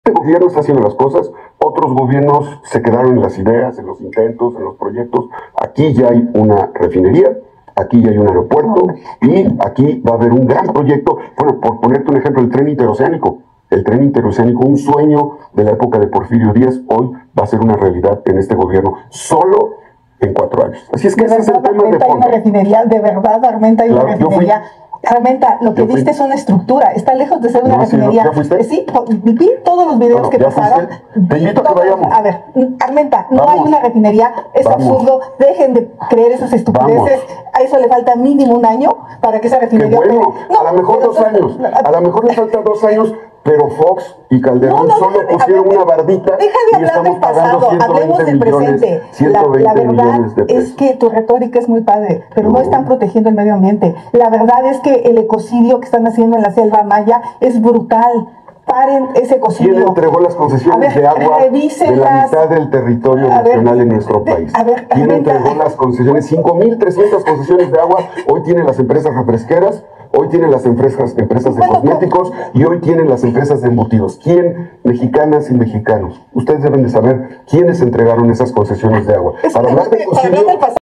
Este gobierno está haciendo las cosas, otros gobiernos se quedaron en las ideas, en los intentos, en los proyectos. Aquí ya hay una refinería, aquí ya hay un aeropuerto y aquí va a haber un gran proyecto. Bueno, por ponerte un ejemplo, el tren interoceánico. El tren interoceánico, un sueño de la época de Porfirio Díaz, hoy va a ser una realidad en este gobierno, solo en 4 años. Así es que ese es el tema de fondo. Hay una refinería, de verdad, Armenta, hay una refinería. Armenta, lo que viste es una estructura, está lejos de ser una refinería. ¿Ya fuiste? Sí, vi todos los videos que pasaron. Te invito a que vayamos. A ver, Armenta, no hay una refinería, es absurdo, dejen de creer esas estupideces. A eso le falta mínimo 1 año para que esa refinería... Qué bueno, a lo mejor 2 años, a lo mejor le falta 2 años, pero Fox y Calderón solo pusieron una bardita. Deja de hablar del pasado, hablemos del presente. La verdad es que tu retórica es muy padre, pero no están protegiendo el medio ambiente. La verdad es que el ecocidio que están haciendo en la selva maya es brutal. Paren ese ecocidio. ¿Quién entregó las concesiones de agua de la mitad del territorio nacional en nuestro país? ¿Quién entregó las concesiones? 5,300 concesiones de agua. Hoy tienen las empresas refresqueras, hoy tienen las empresas de cosméticos y hoy tienen las empresas de embutidos. ¿Quién? Mexicanas y mexicanos. Ustedes deben de saber quiénes entregaron esas concesiones de agua. Para hablar de ecocidio,